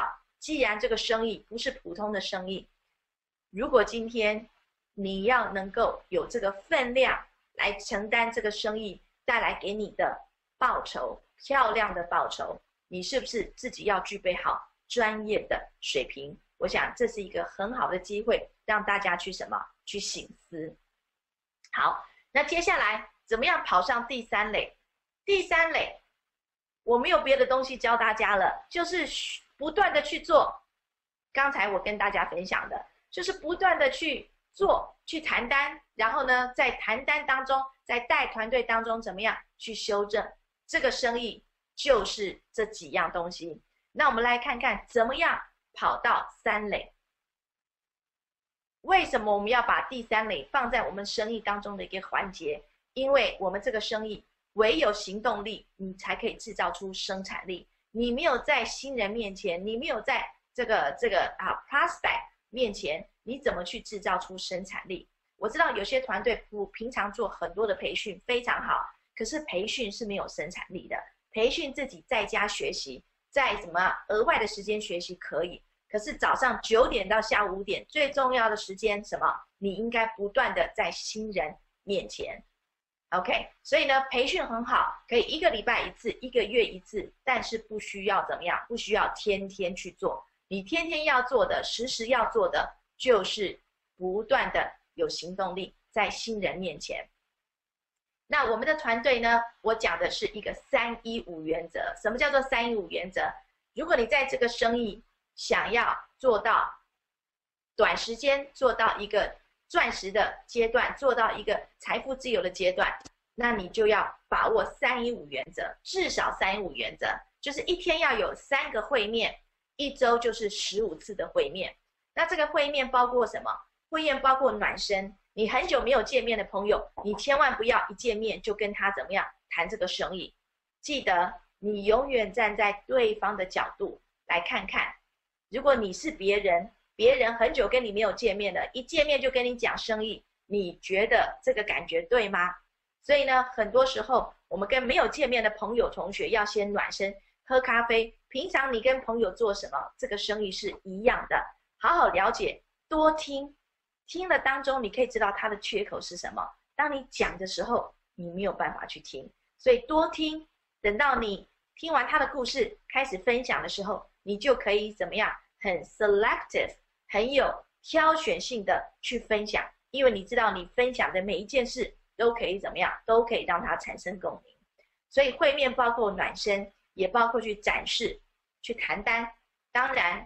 既然这个生意不是普通的生意，如果今天你要能够有这个分量来承担这个生意带来给你的报酬，漂亮的报酬，你是不是自己要具备好专业的水平？我想这是一个很好的机会，让大家去什么？去省思。好，那接下来怎么样跑上第三垒？第三垒，我没有别的东西教大家了，就是不断的去做。刚才我跟大家分享的，就是不断的去做，去谈单，然后呢，在谈单当中，在带团队当中，怎么样去修正这个生意？就是这几样东西。那我们来看看怎么样跑到三垒。为什么我们要把第三垒放在我们生意当中的一个环节？因为我们这个生意唯有行动力，你才可以制造出生产力。你没有在新人面前，你没有在这个这个啊 prospect 面前，你怎么去制造出生产力？我知道有些团队不平常做很多的培训非常好，可是培训是没有生产力的。培训自己在家学习，在什么额外的时间学习可以，可是早上九点到下午五点最重要的时间什么？你应该不断的在新人面前。OK， 所以呢，培训很好，可以一个礼拜一次，一个月一次，但是不需要怎么样？不需要天天去做。你天天要做的，时时要做的，就是不断的有行动力，在新人面前。那我们的团队呢，我讲的是一个三一五原则。什么叫做三一五原则？如果你在这个生意想要做到短时间做到一个钻石的阶段，做到一个财富自由的阶段，那你就要把握三一五原则，至少三一五原则，就是一天要有三个会面，一周就是十五次的会面。那这个会面包括什么？会面包括暖身。你很久没有见面的朋友，你千万不要一见面就跟他怎么样谈这个生意。记得你永远站在对方的角度来看看，如果你是别人，别人很久跟你没有见面了，一见面就跟你讲生意，你觉得这个感觉对吗？所以呢，很多时候我们跟没有见面的朋友同学要先暖身，喝咖啡。平常你跟朋友做什么，这个生意是一样的。好好了解，多听。听了当中，你可以知道他的缺口是什么。当你讲的时候，你没有办法去听，所以多听。等到你听完他的故事，开始分享的时候，你就可以怎么样？很 selective， 很有挑选性的去分享，因为你知道你分享的每一件事都可以怎么样？都可以让他产生共鸣。所以会面包括暖身，也包括去展示、去谈单。当然，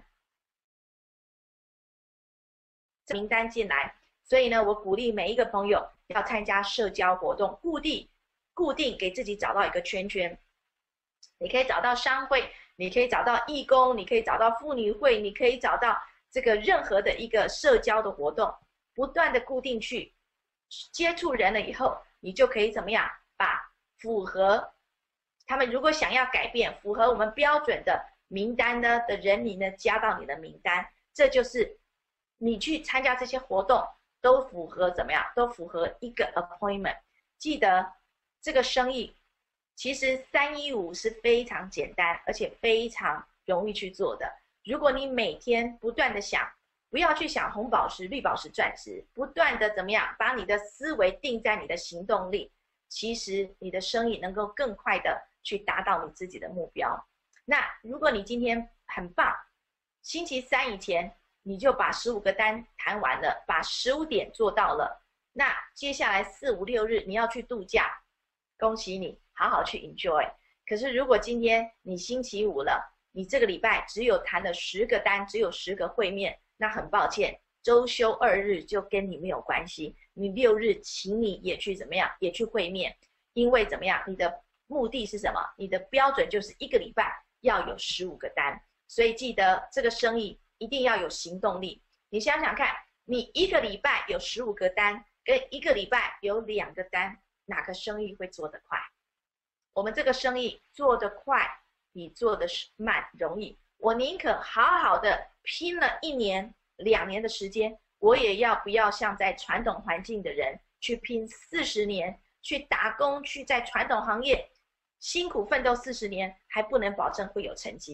名单进来，所以呢，我鼓励每一个朋友要参加社交活动，固定固定给自己找到一个圈圈。你可以找到商会，你可以找到义工，你可以找到妇女会，你可以找到这个任何的一个社交的活动，不断的固定去接触人了以后，你就可以怎么样？把符合他们如果想要改变，符合我们标准的名单呢的人名呢加到你的名单，这就是你去参加这些活动都符合怎么样？都符合一个 appointment。记得这个生意其实三一五是非常简单，而且非常容易去做的。如果你每天不断的想，不要去想红宝石、绿宝石、钻石，不断的怎么样把你的思维定在你的行动力，其实你的生意能够更快的去达到你自己的目标。那如果你今天很棒，星期三以前你就把十五个单谈完了，把十五点做到了，那接下来四五六日你要去度假，恭喜你，好好去 enjoy。 可是如果今天你星期五了，你这个礼拜只有谈了十个单，只有十个会面，那很抱歉，周休二日就跟你没有关系。你六日请你也去怎么样，也去会面，因为怎么样，你的目的是什么？你的标准就是一个礼拜要有十五个单。所以记得这个生意一定要有行动力。你想想看，你一个礼拜有十五个单，跟一个礼拜有两个单，哪个生意会做得快？我们这个生意做得快比做得慢容易。我宁可好好的拼了一年两年的时间，我也要不要像在传统环境的人去拼四十年，去打工，去在传统行业辛苦奋斗四十年，还不能保证会有成绩。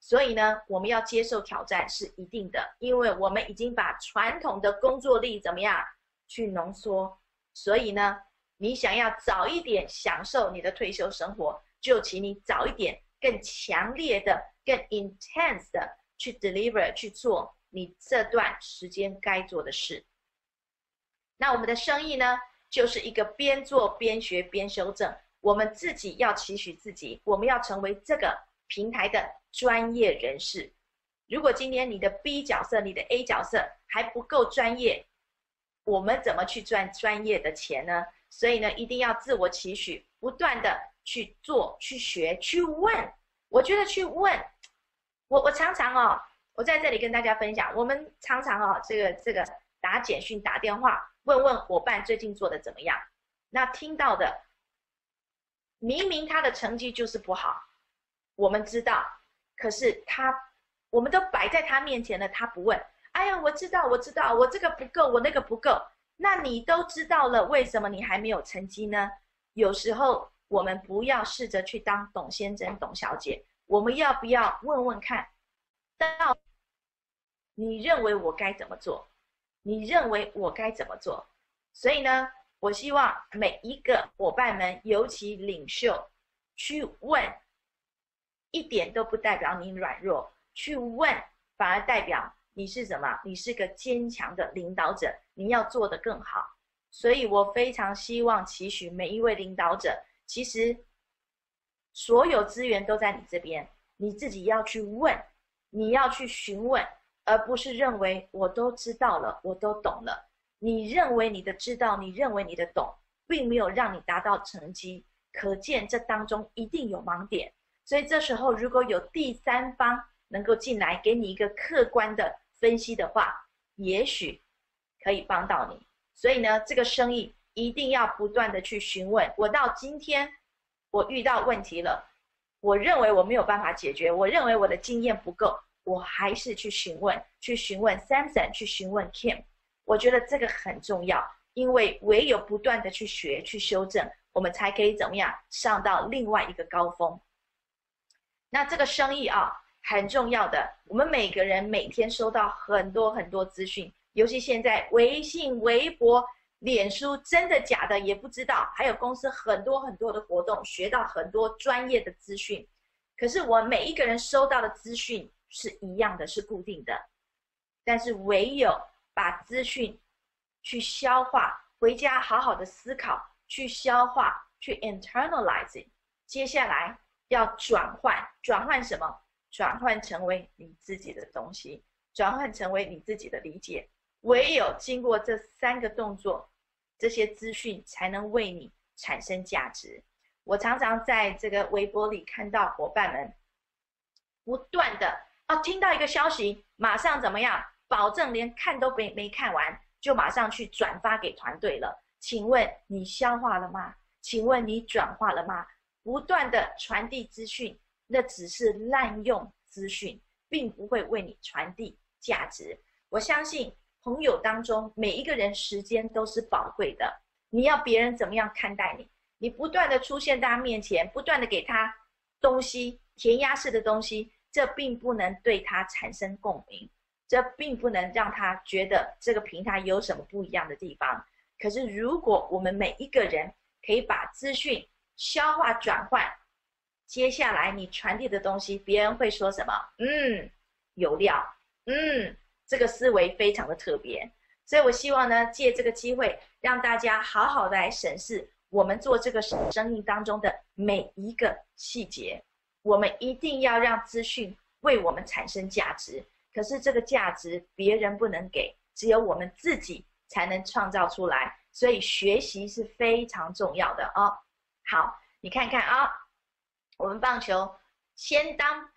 所以呢，我们要接受挑战是一定的，因为我们已经把传统的工作力怎么样去浓缩。所以呢，你想要早一点享受你的退休生活，就请你早一点更强烈的、更 intense 的去 deliver 去做你这段时间该做的事。那我们的生意呢，就是一个边做边学边修正，我们自己要期许自己，我们要成为这个平台的专业人士。如果今天你的 B 角色、你的 A 角色还不够专业，我们怎么去赚专业的钱呢？所以呢，一定要自我期许，不断的去做、去学、去问。我觉得去问，我我常常哦，我在这里跟大家分享，我们常常哦，这个这个打简讯、打电话问问伙伴最近做的怎么样。那听到的，明明他的成绩就是不好，我们知道，可是他，我们都摆在他面前了，他不问。哎呀，我知道，我知道，我这个不够，我那个不够。那你都知道了，为什么你还没有成绩呢？有时候我们不要试着去当董先生、董小姐，我们要不要问问看，到你认为我该怎么做？你认为我该怎么做？所以呢，我希望每一个伙伴们，尤其领袖，去问，一点都不代表你软弱，去问反而代表你是什么？你是个坚强的领导者，你要做得更好。所以我非常希望期许每一位领导者，其实所有资源都在你这边，你自己要去问，你要去询问，而不是认为我都知道了，我都懂了。你认为你的知道，你认为你的懂，并没有让你达到成绩，可见这当中一定有盲点。所以这时候如果有第三方能够进来给你一个客观的分析的话，也许可以帮到你。所以呢，这个生意一定要不断的去询问。我到今天我遇到问题了，我认为我没有办法解决，我认为我的经验不够，我还是去询问，去询问 Samson， 去询问 Kim。我觉得这个很重要，因为唯有不断的去学、去修正，我们才可以怎么样上到另外一个高峰。那这个生意啊，很重要的，我们每个人每天收到很多很多资讯，尤其现在微信、微博、脸书，真的假的也不知道，还有公司很多很多的活动，学到很多专业的资讯。可是我每一个人收到的资讯是一样的，是固定的，但是唯有把资讯去消化，回家好好的思考，去消化，去 internalize， 接下来要转换，转换什么？转换成为你自己的东西，转换成为你自己的理解。唯有经过这三个动作，这些资讯才能为你产生价值。我常常在这个微博里看到伙伴们不断的啊，听到一个消息，马上怎么样？保证连看都没没看完，就马上去转发给团队了。请问你消化了吗？请问你转化了吗？不断的传递资讯，那只是滥用资讯，并不会为你传递价值。我相信朋友当中每一个人时间都是宝贵的，你要别人怎么样看待你？你不断的出现在他面前，不断的给他东西，填鸭式的东西，这并不能对他产生共鸣，这并不能让他觉得这个平台有什么不一样的地方。可是如果我们每一个人可以把资讯消化转换，接下来你传递的东西，别人会说什么？嗯，有料，嗯，这个思维非常的特别。所以我希望呢，借这个机会让大家好好的来审视我们做这个生意当中的每一个细节。我们一定要让资讯为我们产生价值，可是这个价值别人不能给，只有我们自己才能创造出来。所以学习是非常重要的哦。好，你看看啊，我们棒球先当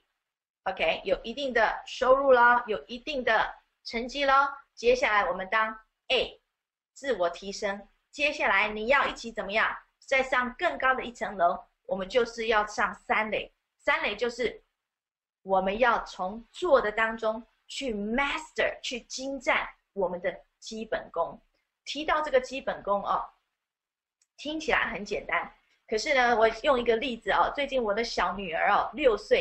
B，OK， 有一定的收入咯，有一定的成绩咯。接下来我们当 A， 自我提升。接下来你要一起怎么样？再上更高的一层楼，我们就是要上三垒。三垒就是我们要从做的当中去 master， 去精湛我们的基本功。提到这个基本功哦，听起来很简单，可是呢，我用一个例子哦，最近我的小女儿哦，六岁，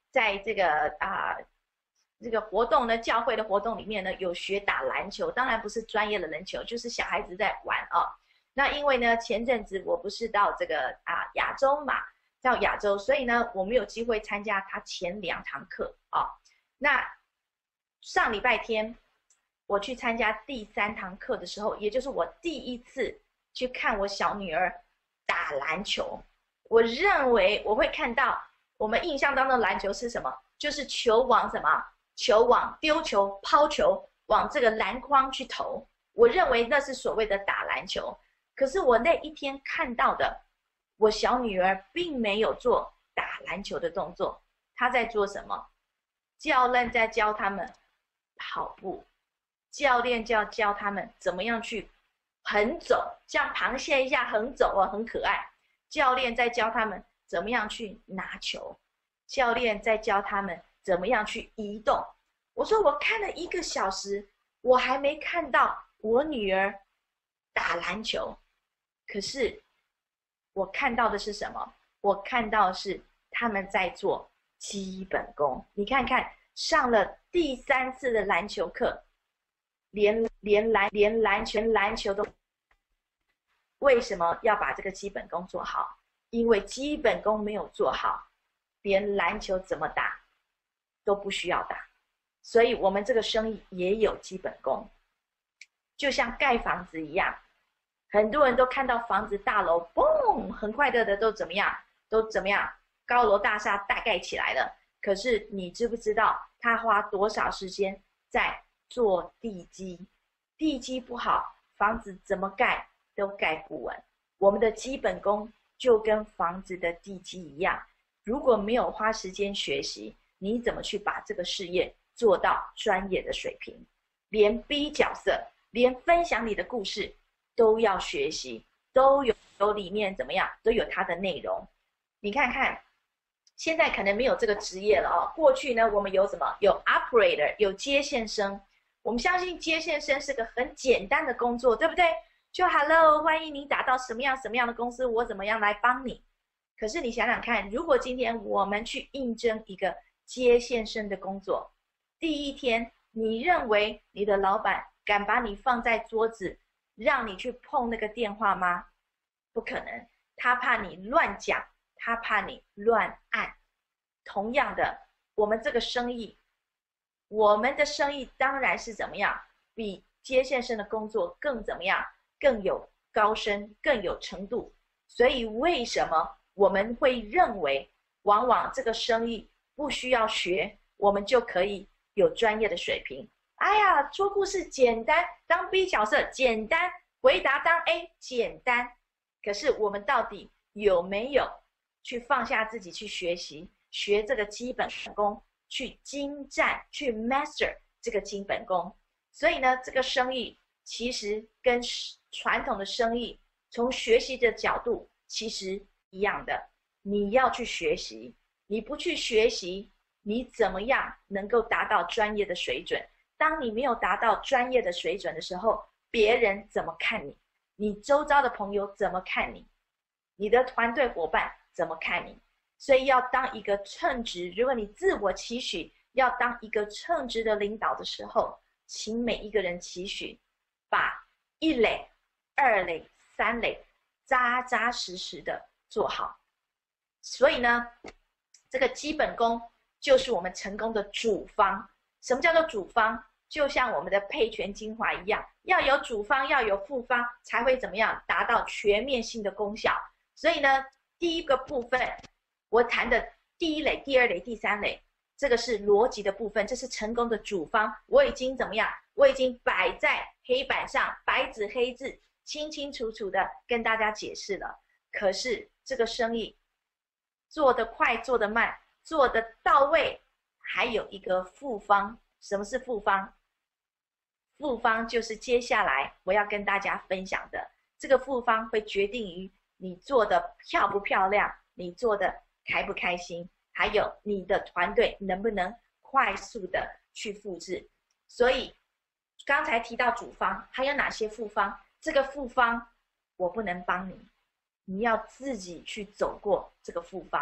在这个啊、呃、这个活动呢，教会的活动里面呢，有学打篮球，当然不是专业的篮球，就是小孩子在玩啊、哦。那因为呢，前阵子我不是到这个啊亚洲嘛，到亚洲，所以呢，我们有机会参加他前两堂课啊、哦。那上礼拜天我去参加第三堂课的时候，也就是我第一次去看我小女儿打篮球。我认为我会看到我们印象当中的篮球是什么？就是球往什么？球往丢球、抛球往这个篮筐去投。我认为那是所谓的打篮球。可是我那一天看到的，我小女儿并没有做打篮球的动作，她在做什么？教练在教他们跑步，教练就要教他们怎么样去横走，像螃蟹一样横走哦，很可爱。教练在教他们怎么样去拿球，教练在教他们怎么样去移动。我说我看了一个小时，我还没看到我女儿打篮球，可是我看到的是什么？我看到的是他们在做基本功。你看看，上了第三次的篮球课，连连篮连篮球篮球都。为什么要把这个基本功做好？因为基本功没有做好，连篮球怎么打都不需要打。所以我们这个生意也有基本功，就像盖房子一样，很多人都看到房子大楼嘣，很快乐的都怎么样？都怎么样？高楼大厦大盖起来了。可是你知不知道他花多少时间在做地基？地基不好，房子怎么盖都盖不稳。我们的基本功就跟房子的地基一样，如果没有花时间学习，你怎么去把这个事业做到专业的水平？连 B 角色，连分享你的故事都要学习，都有有里面怎么样，都有它的内容。你看看，现在可能没有这个职业了哦。过去呢，我们有什么？有 operator， 有接线生。我们相信接线生是个很简单的工作，对不对？就 Hello， 欢迎您打到什么样什么样的公司，我怎么样来帮你？可是你想想看，如果今天我们去应征一个接线生的工作，第一天你认为你的老板敢把你放在桌子，让你去碰那个电话吗？不可能，他怕你乱讲，他怕你乱按。同样的，我们这个生意，我们的生意当然是怎么样，比接线生的工作更怎么样？更有高深，更有程度。所以为什么我们会认为往往这个生意不需要学，我们就可以有专业的水平？哎呀，说故事简单，当 B 角色简单，回答当 A 简单。可是我们到底有没有去放下自己去学习，学这个基本功，去精湛，去 master 这个基本功？所以呢，这个生意其实跟传统的生意从学习的角度其实一样的，你要去学习，你不去学习，你怎么样能够达到专业的水准？当你没有达到专业的水准的时候，别人怎么看你？你周遭的朋友怎么看你？你的团队伙伴怎么看你？所以要当一个称职，如果你自我期许要当一个称职的领导的时候，请每一个人期许把一垒、二垒、三垒扎扎实实的做好。所以呢，这个基本功就是我们成功的主方。什么叫做主方？就像我们的配全精华一样，要有主方，要有副方，才会怎么样达到全面性的功效。所以呢，第一个部分我谈的第一垒、第二垒、第三垒，这个是逻辑的部分，这是成功的主方。我已经怎么样？我已经摆在黑板上，白纸黑字，清清楚楚的跟大家解释了。可是这个生意做得快，做得慢，做得到位，还有一个副方。什么是副方？副方就是接下来我要跟大家分享的。这个副方会决定于你做的漂不漂亮，你做的开不开心，还有你的团队能不能快速的去复制。所以刚才提到主方，还有哪些副方？这个副方我不能帮你，你要自己去走过这个副方。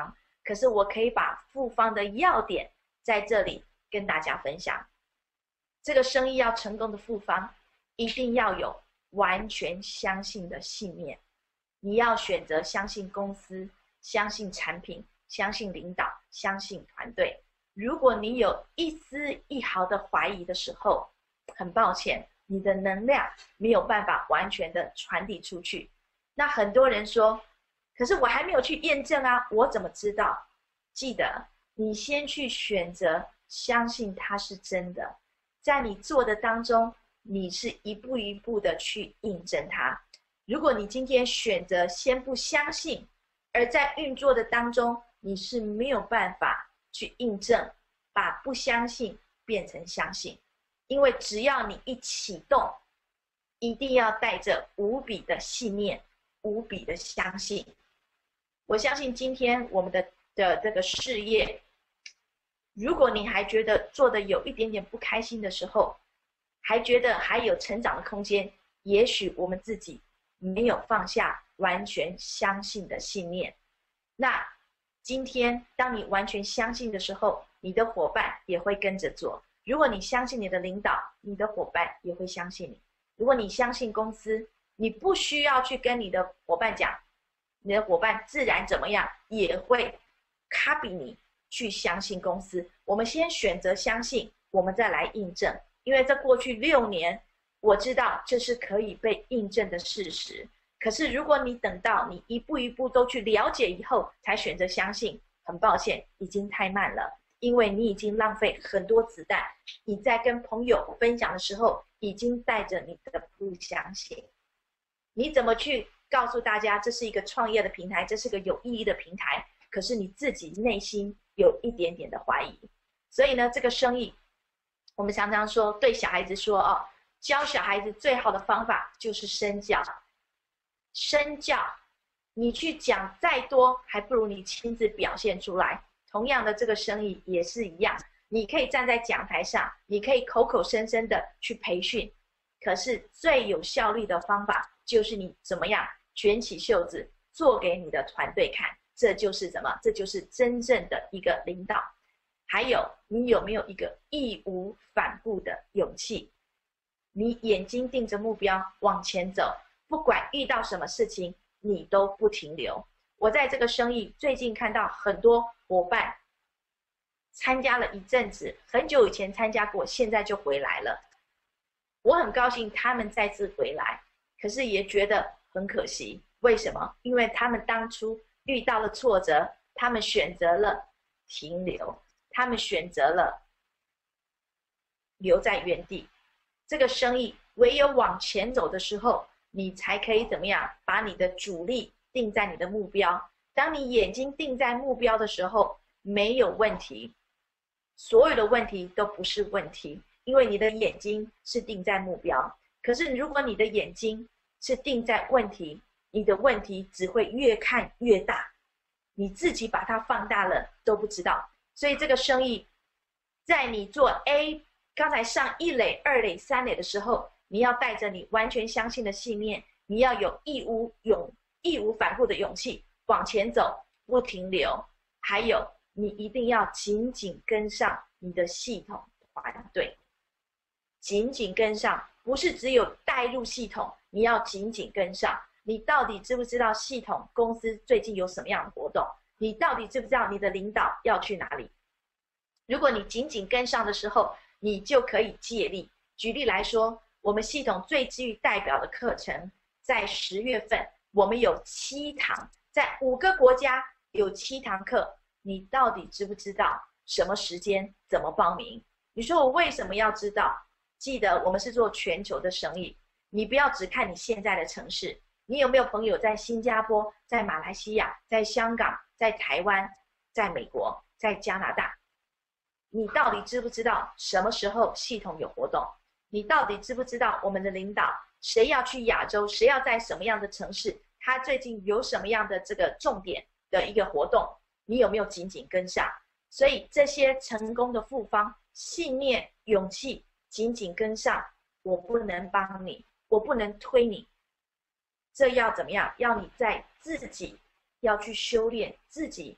可是我可以把复方的要点在这里跟大家分享。这个生意要成功的复方，一定要有完全相信的信念。你要选择相信公司，相信产品，相信领导，相信团队。如果你有一丝一毫的怀疑的时候，很抱歉，你的能量没有办法完全的传递出去。那很多人说，可是我还没有去验证啊，我怎么知道？记得你先去选择相信它是真的，在你做的当中，你是一步一步的去印证它。如果你今天选择先不相信，而在运作的当中，你是没有办法去印证，把不相信变成相信。因为只要你一启动，一定要带着无比的信念，无比的相信。我相信今天我们的的这个事业，如果你还觉得做的有一点点不开心的时候，还觉得还有成长的空间，也许我们自己没有放下完全相信的信念。那今天当你完全相信的时候，你的伙伴也会跟着做。如果你相信你的领导，你的伙伴也会相信你。如果你相信公司，你不需要去跟你的伙伴讲，你的伙伴自然怎么样也会 copy 你去相信公司。我们先选择相信，我们再来印证。因为在过去六年，我知道这是可以被印证的事实。可是如果你等到你一步一步都去了解以后才选择相信，很抱歉，已经太慢了。因为你已经浪费很多子弹，你在跟朋友分享的时候，已经带着你的不相信。你怎么去告诉大家这是一个创业的平台，这是个有意义的平台，可是你自己内心有一点点的怀疑。所以呢，这个生意，我们常常说，对小孩子说哦，教小孩子最好的方法就是身教。身教，你去讲再多，还不如你亲自表现出来。同样的，这个生意也是一样，你可以站在讲台上，你可以口口声声的去培训，可是最有效率的方法就是你怎么样卷起袖子做给你的团队看，这就是什么？这就是真正的一个领导。还有，你有没有一个义无反顾的勇气？你眼睛盯着目标往前走，不管遇到什么事情，你都不停留。我在这个生意最近看到很多伙伴参加了一阵子，很久以前参加过，现在就回来了。我很高兴他们再次回来，可是也觉得很可惜。为什么？因为他们当初遇到了挫折，他们选择了停留，他们选择了留在原地。这个生意唯有往前走的时候，你才可以怎么样把你的主力定在你的目标。当你眼睛定在目标的时候，没有问题，所有的问题都不是问题，因为你的眼睛是定在目标。可是如果你的眼睛是定在问题，你的问题只会越看越大，你自己把它放大了都不知道。所以这个生意，在你做 A， 刚才上一垒、二垒、三垒的时候，你要带着你完全相信的信念，你要有义无勇义无反顾的勇气往前走，不停留。还有，你一定要紧紧跟上你的系统团队，紧紧跟上，不是只有带入系统，你要紧紧跟上。你到底知不知道系统公司最近有什么样的活动？你到底知不知道你的领导要去哪里？如果你紧紧跟上的时候，你就可以借力。举例来说，我们系统最具代表的课程，在十月份我们有七堂，在五个国家有七堂课。你到底知不知道什么时间怎么报名？你说我为什么要知道？记得我们是做全球的生意，你不要只看你现在的城市。你有没有朋友在新加坡、在马来西亚、在香港、在台湾、在美国、在加拿大？你到底知不知道什么时候系统有活动？你到底知不知道我们的领导谁要去亚洲，谁要在什么样的城市，他最近有什么样的这个重点的一个活动？你有没有紧紧跟上？所以这些成功的复方，信念、勇气，紧紧跟上。我不能帮你，我不能推你，这要怎么样？要你在自己要去修炼，自己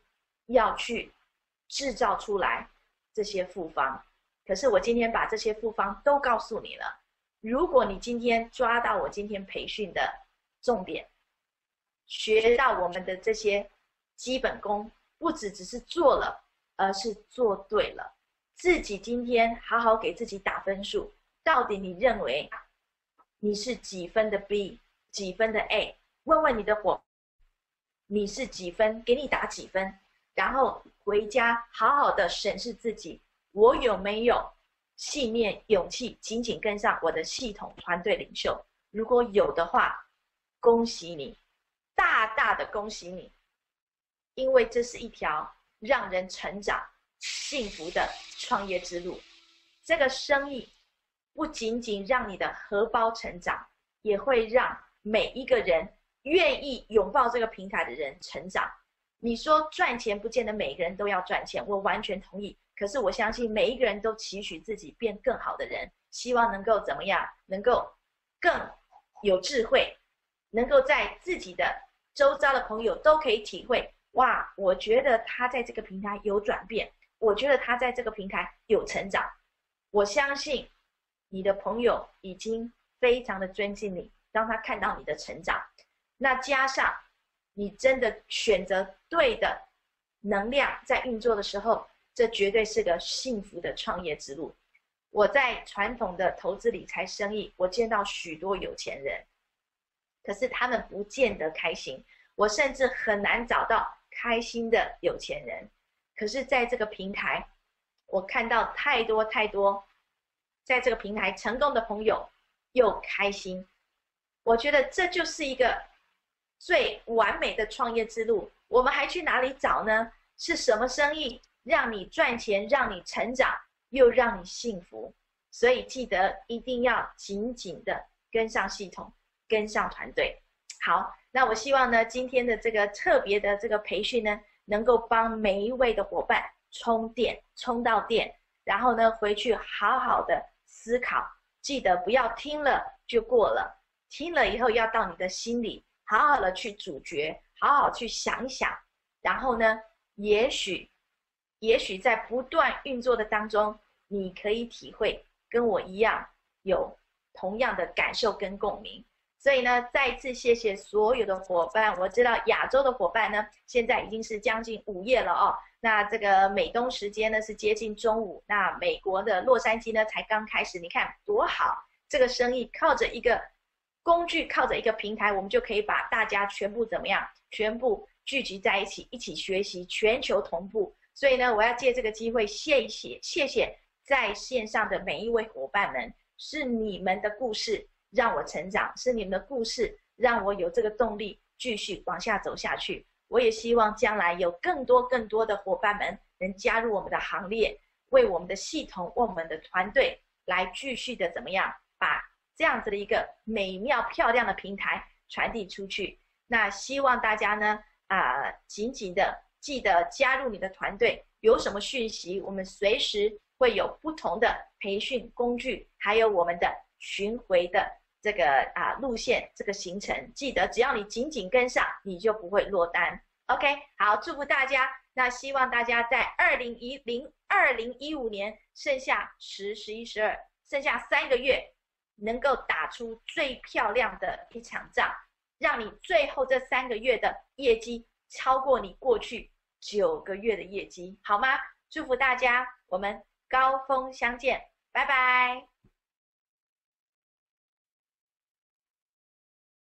要去制造出来这些复方。可是我今天把这些复方都告诉你了，如果你今天抓到我今天培训的重点，学到我们的这些基本功，不只只是做了，而是做对了。自己今天好好给自己打分数，到底你认为你是几分的 B， 几分的 A？ 问问你的伙伴，你是几分，给你打几分，然后回家好好的审视自己，我有没有信念、勇气紧紧跟上我的系统团队领袖？如果有的话，恭喜你，大大的恭喜你，因为这是一条让人成长、幸福的创业之路。这个生意不仅仅让你的荷包成长，也会让每一个人愿意拥抱这个平台的人成长。你说赚钱不见得每个人都要赚钱，我完全同意。可是我相信每一个人都期许自己变更好的人，希望能够怎么样？能够更有智慧，能够在自己的周遭的朋友都可以体会，哇，我觉得他在这个平台有转变，我觉得他在这个平台有成长。我相信你的朋友已经非常的尊敬你，让他看到你的成长。那加上你真的选择对的能量在运作的时候，这绝对是个幸福的创业之路。我在传统的投资理财生意，我见到许多有钱人，可是他们不见得开心，我甚至很难找到开心的有钱人。可是在这个平台，我看到太多太多在这个平台成功的朋友又开心。我觉得这就是一个最完美的创业之路。我们还去哪里找呢？是什么生意让你赚钱，让你成长，又让你幸福？所以记得一定要紧紧的跟上系统，跟上团队。好，那我希望呢，今天的这个特别的这个培训呢，能够帮每一位的伙伴充电，充到电，然后呢，回去好好的思考。记得不要听了就过了，听了以后要到你的心里，好好的去咀嚼，好好去想一想。然后呢，也许，也许在不断运作的当中，你可以体会跟我一样有同样的感受跟共鸣。所以呢，再次谢谢所有的伙伴。我知道亚洲的伙伴呢，现在已经是将近午夜了哦。那这个美东时间呢是接近中午，那美国的洛杉矶呢才刚开始。你看多好，这个生意靠着一个工具，靠着一个平台，我们就可以把大家全部怎么样？全部聚集在一起，一起学习，全球同步。所以呢，我要借这个机会谢谢谢谢在线上的每一位伙伴们，是你们的故事让我成长，是你们的故事让我有这个动力继续往下走下去。我也希望将来有更多更多的伙伴们能加入我们的行列，为我们的系统，为我们的团队来继续的怎么样把这样子的一个美妙漂亮的平台传递出去。那希望大家呢啊、呃，紧紧的记得加入你的团队，有什么讯息我们随时会有不同的培训工具，还有我们的巡回的这个啊路线，这个行程，记得只要你紧紧跟上，你就不会落单。OK， 好，祝福大家。那希望大家在二零一零二零一五年剩下十、十一、十二，剩下三个月，能够打出最漂亮的一场仗，让你最后这三个月的业绩超过你过去九个月的业绩，好吗？祝福大家，我们高峰相见，拜拜。